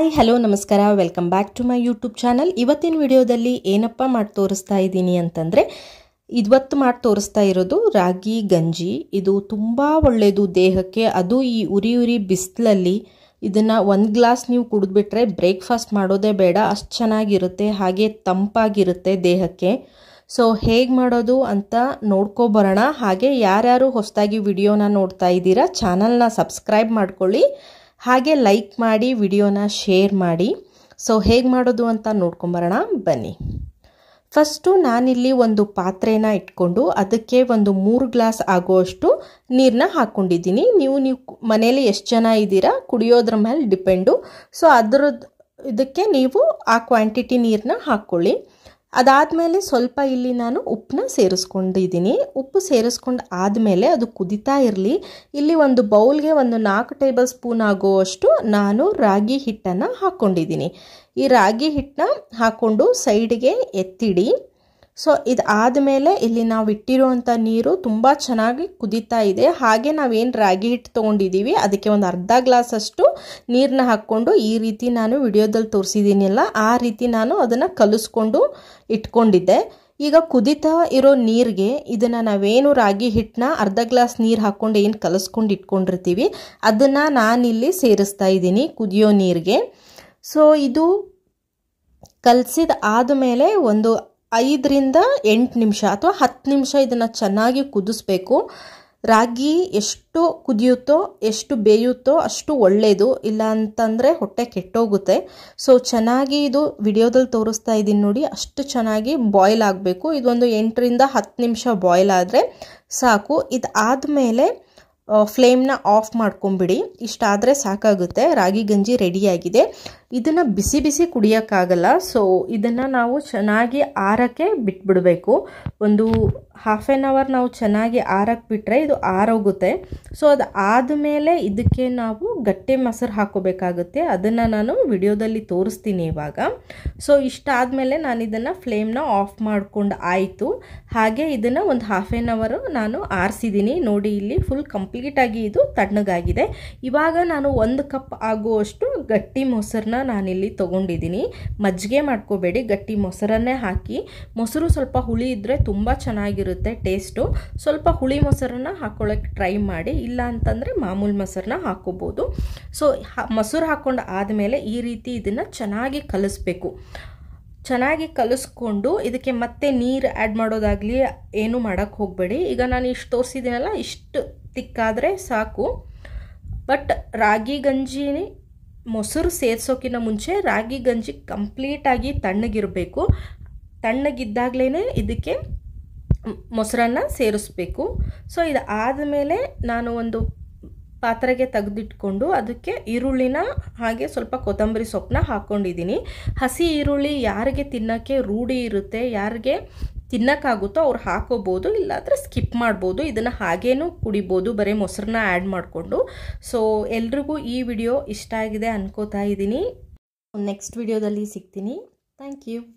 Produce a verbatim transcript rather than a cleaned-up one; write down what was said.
Hi hello ನಮಸ್ಕಾರ welcome back to my YouTube channel. ಇವತ್ತಿನ ವಿಡಿಯೋದಲ್ಲಿ ಏನಪ್ಪ ಮಾಡಿ ತೋರಿಸ್ತಾ ಇದ್ದೀನಿ ಅಂತಂದರೆ, ಇವತ್ತು ಮಾಡಿ ತೋರಿಸ್ತಾ ಇರೋದು ರಾಗಿ ಗಂಜಿ. ಇದು ತುಂಬ ಒಳ್ಳೆಯದು ದೇಹಕ್ಕೆ, ಅದು ಈ ಉರಿ ಉರಿ ಬಿಸಿಲಲ್ಲಿ ಇದನ್ನು ಒಂದು ಗ್ಲಾಸ್ ನೀವು ಕುಡಿದ್ಬಿಟ್ರೆ ಬ್ರೇಕ್ಫಾಸ್ಟ್ ಮಾಡೋದೇ ಬೇಡ, ಅಷ್ಟು ಚೆನ್ನಾಗಿರುತ್ತೆ, ಹಾಗೆ ತಂಪಾಗಿರುತ್ತೆ ದೇಹಕ್ಕೆ. ಸೊ ಹೇಗೆ ಮಾಡೋದು ಅಂತ ನೋಡ್ಕೊಬರೋಣ. ಹಾಗೆ ಯಾರ್ಯಾರು ಹೊಸದಾಗಿ ವಿಡಿಯೋನ ನೋಡ್ತಾ ಇದ್ದೀರಾ ಚಾನಲ್ನ ಸಬ್ಸ್ಕ್ರೈಬ್ ಮಾಡ್ಕೊಳ್ಳಿ, ಹಾಗೆ ಲೈಕ್ ಮಾಡಿ ವಿಡಿಯೋನ ಶೇರ್ ಮಾಡಿ. ಸೊ ಹೇಗೆ ಮಾಡೋದು ಅಂತ ನೋಡ್ಕೊಂಬರೋಣ ಬನ್ನಿ. ಫಸ್ಟು ನಾನಿಲ್ಲಿ ಒಂದು ಪಾತ್ರೆನ ಇಟ್ಕೊಂಡು ಅದಕ್ಕೆ ಒಂದು ಮೂರು ಗ್ಲಾಸ್ ಆಗುವಷ್ಟು ನೀರನ್ನ ಹಾಕ್ಕೊಂಡಿದ್ದೀನಿ. ನೀವು ನೀವು ಮನೇಲಿ ಎಷ್ಟು ಜನ ಇದ್ದೀರಾ ಕುಡಿಯೋದ್ರ ಮೇಲೆ ಡಿಪೆಂಡು. ಸೊ ಅದ್ರದ್ದು ಇದಕ್ಕೆ ನೀವು ಆ ಕ್ವಾಂಟಿಟಿ ನೀರನ್ನ ಹಾಕ್ಕೊಳ್ಳಿ. ಅದಾದಮೇಲೆ ಸ್ವಲ್ಪ ಇಲ್ಲಿ ನಾನು ಉಪ್ಪನ್ನ ಸೇರಿಸ್ಕೊಂಡಿದ್ದೀನಿ. ಉಪ್ಪು ಸೇರಿಸ್ಕೊಂಡು ಆದಮೇಲೆ ಅದು ಕುದಿತಾ ಇರಲಿ. ಇಲ್ಲಿ ಒಂದು ಬೌಲ್ಗೆ ಒಂದು ನಾಲ್ಕು ಟೇಬಲ್ ಸ್ಪೂನ್ ಆಗುವಷ್ಟು ನಾನು ರಾಗಿ ಹಿಟ್ಟನ್ನು ಹಾಕ್ಕೊಂಡಿದ್ದೀನಿ. ಈ ರಾಗಿ ಹಿಟ್ಟನ್ನ ಹಾಕ್ಕೊಂಡು ಸೈಡ್ಗೆ ಎತ್ತಿಡಿ. ಸೊ ಇದು ಆದಮೇಲೆ ಇಲ್ಲಿ ನಾವು ಇಟ್ಟಿರುವಂಥ ನೀರು ತುಂಬ ಚೆನ್ನಾಗಿ ಕುದೀತಾ ಇದೆ. ಹಾಗೆ ನಾವೇನು ರಾಗಿ ಹಿಟ್ಟು ತೊಗೊಂಡಿದ್ದೀವಿ ಅದಕ್ಕೆ ಒಂದು ಅರ್ಧ ಗ್ಲಾಸಷ್ಟು ನೀರನ್ನ ಹಾಕ್ಕೊಂಡು ಈ ರೀತಿ ನಾನು ವಿಡಿಯೋದಲ್ಲಿ ತೋರಿಸಿದ್ದೀನಲ್ಲ ಆ ರೀತಿ ನಾನು ಅದನ್ನು ಕಲಿಸ್ಕೊಂಡು ಇಟ್ಕೊಂಡಿದ್ದೆ. ಈಗ ಕುದೀತಾ ಇರೋ ನೀರಿಗೆ ಇದನ್ನು ನಾವೇನು ರಾಗಿ ಹಿಟ್ಟನ್ನ ಅರ್ಧ ಗ್ಲಾಸ್ ನೀರು ಹಾಕ್ಕೊಂಡು ಏನು ಕಲಿಸ್ಕೊಂಡು ಇಟ್ಕೊಂಡಿರ್ತೀವಿ ಅದನ್ನು ನಾನಿಲ್ಲಿ ಸೇರಿಸ್ತಾ ಇದ್ದೀನಿ ಕುದಿಯೋ ನೀರಿಗೆ. ಸೊ ಇದು ಕಲಸಿದ ಆದಮೇಲೆ ಒಂದು ಐದರಿಂದ ಎಂಟು ನಿಮಿಷ ಅಥವಾ ಹತ್ತು ನಿಮಿಷ ಇದನ್ನು ಚೆನ್ನಾಗಿ ಕುದಿಸ್ಬೇಕು. ರಾಗಿ ಎಷ್ಟು ಕುದಿಯುತ್ತೋ ಎಷ್ಟು ಬೇಯುತ್ತೋ ಅಷ್ಟು ಒಳ್ಳೆಯದು, ಇಲ್ಲ ಅಂತಂದರೆ ಹೊಟ್ಟೆ ಕೆಟ್ಟೋಗುತ್ತೆ. ಸೊ ಚೆನ್ನಾಗಿ ಇದು ವಿಡಿಯೋದಲ್ಲಿ ತೋರಿಸ್ತಾ ಇದ್ದೀನಿ ನೋಡಿ, ಅಷ್ಟು ಚೆನ್ನಾಗಿ ಬಾಯ್ಲ್ ಆಗಬೇಕು. ಇದೊಂದು ಎಂಟರಿಂದ ಹತ್ತು ನಿಮಿಷ ಬಾಯ್ಲ್ ಆದರೆ ಸಾಕು. ಇದು ಆದಮೇಲೆ ಫ್ಲೇಮ್ನ ಆಫ್ ಮಾಡ್ಕೊಂಬಿಡಿ. ಇಷ್ಟಾದರೆ ಸಾಕಾಗುತ್ತೆ, ರಾಗಿ ಗಂಜಿ ರೆಡಿಯಾಗಿದೆ. ಇದನ್ನು ಬಿಸಿ ಬಿಸಿ ಕುಡಿಯೋಕ್ಕಾಗಲ್ಲ. ಸೊ ಇದನ್ನು ನಾವು ಚೆನ್ನಾಗಿ ಆರಕ್ಕೆ ಬಿಟ್ಬಿಡಬೇಕು. ಒಂದು ಹಾಫ್ ಆನ್ ಅವರ್ ನಾವು ಚೆನ್ನಾಗಿ ಆರಕ್ಕೆ ಬಿಟ್ಟರೆ ಇದು ಆರೋಗುತ್ತೆ. ಸೊ ಅದು ಆದಮೇಲೆ ಇದಕ್ಕೆ ನಾವು ಗಟ್ಟಿ ಮೊಸರು ಹಾಕೋಬೇಕಾಗುತ್ತೆ. ಅದನ್ನು ನಾನು ವಿಡಿಯೋದಲ್ಲಿ ತೋರಿಸ್ತೀನಿ ಇವಾಗ. ಸೊ ಇಷ್ಟಾದಮೇಲೆ ನಾನು ಇದನ್ನು ಫ್ಲೇಮ್ನ ಆಫ್ ಮಾಡ್ಕೊಂಡು ಆಯಿತು. ಹಾಗೆ ಇದನ್ನು ಒಂದು ಹಾಫ್ ಆನ್ ಅವರು ನಾನು ಆರಿಸಿದ್ದೀನಿ. ನೋಡಿ ಇಲ್ಲಿ ಫುಲ್ ಕಂಪ್ಲೀಟಾಗಿ ಇದು ತಣ್ಣಗಾಗಿದೆ. ಇವಾಗ ನಾನು ಒಂದು ಕಪ್ ಆಗುವಷ್ಟು ಗಟ್ಟಿ ಮೊಸರನ್ನ ನಾನಿಲ್ಲಿ ತೊಗೊಂಡಿದ್ದೀನಿ. ಮಜ್ಜಿಗೆ ಮಾಡ್ಕೋಬೇಡಿ, ಗಟ್ಟಿ ಮೊಸರನ್ನೇ ಹಾಕಿ. ಮೊಸರು ಸ್ವಲ್ಪ ಹುಳಿ ಇದ್ದರೆ ತುಂಬ ಚೆನ್ನಾಗಿರುತ್ತೆ ಟೇಸ್ಟು. ಸ್ವಲ್ಪ ಹುಳಿ ಮೊಸರನ್ನ ಹಾಕ್ಕೊಳ್ಳೋಕ್ಕೆ ಟ್ರೈ ಮಾಡಿ, ಇಲ್ಲ ಅಂತಂದರೆ ಮಾಮೂಲು ಮೊಸರನ್ನ ಹಾಕ್ಕೋಬೋದು. ಸೊ ಮೊಸರು ಹಾಕ್ಕೊಂಡು ಆದಮೇಲೆ ಈ ರೀತಿ ಇದನ್ನು ಚೆನ್ನಾಗಿ ಕಲಿಸ್ಬೇಕು. ಚೆನ್ನಾಗಿ ಕಲಿಸ್ಕೊಂಡು ಇದಕ್ಕೆ ಮತ್ತೆ ನೀರು ಆ್ಯಡ್ ಮಾಡೋದಾಗಲಿ ಏನು ಮಾಡೋಕ್ಕೆ ಹೋಗಬೇಡಿ. ಈಗ ನಾನು ಇಷ್ಟು ತೋರಿಸಿದ್ದೀನಲ್ಲ ಇಷ್ಟು ತಿಕ್ಕಾದರೆ ಸಾಕು. ಬಟ್ ರಾಗಿ ಗಂಜಿ ಮೊಸರು ಸೇರಿಸೋಕ್ಕಿಂತ ಮುಂಚೆ ರಾಗಿ ಗಂಜಿ ಕಂಪ್ಲೀಟಾಗಿ ತಣ್ಣಗಿರಬೇಕು. ತಣ್ಣಗಿದ್ದಾಗಲೇ ಇದಕ್ಕೆ ಮೊಸರನ್ನು ಸೇರಿಸ್ಬೇಕು. ಸೊ ಇದು ಆದಮೇಲೆ ನಾನು ಒಂದು ಪಾತ್ರೆಗೆ ತೆಗೆದಿಟ್ಕೊಂಡು ಅದಕ್ಕೆ ಈರುಳ್ಳಿನ ಹಾಗೆ ಸ್ವಲ್ಪ ಕೊತ್ತಂಬರಿ ಸೊಪ್ಪನ್ನ ಹಾಕ್ಕೊಂಡಿದ್ದೀನಿ. ಹಸಿ ಈರುಳ್ಳಿ ಯಾರಿಗೆ ತಿನ್ನೋಕ್ಕೆ ರೂಢಿ ಇರುತ್ತೆ, ಯಾರಿಗೆ ತಿನ್ನೋಕ್ಕಾಗುತ್ತೋ ಅವ್ರು ಹಾಕೋಬೋದು, ಇಲ್ಲಾಂದರೆ ಸ್ಕಿಪ್ ಮಾಡ್ಬೋದು. ಇದನ್ನು ಹಾಗೇನೂ ಕುಡಿಬೋದು ಬರೀ ಮೊಸರನ್ನ ಆ್ಯಡ್ ಮಾಡಿಕೊಂಡು. ಸೊ ಎಲ್ರಿಗೂ ಈ ವಿಡಿಯೋ ಇಷ್ಟ ಆಗಿದೆ ಅನ್ಕೋತಾ ಇದ್ದೀನಿ. ನೆಕ್ಸ್ಟ್ ವಿಡಿಯೋದಲ್ಲಿ ಸಿಗ್ತೀನಿ. Thank you.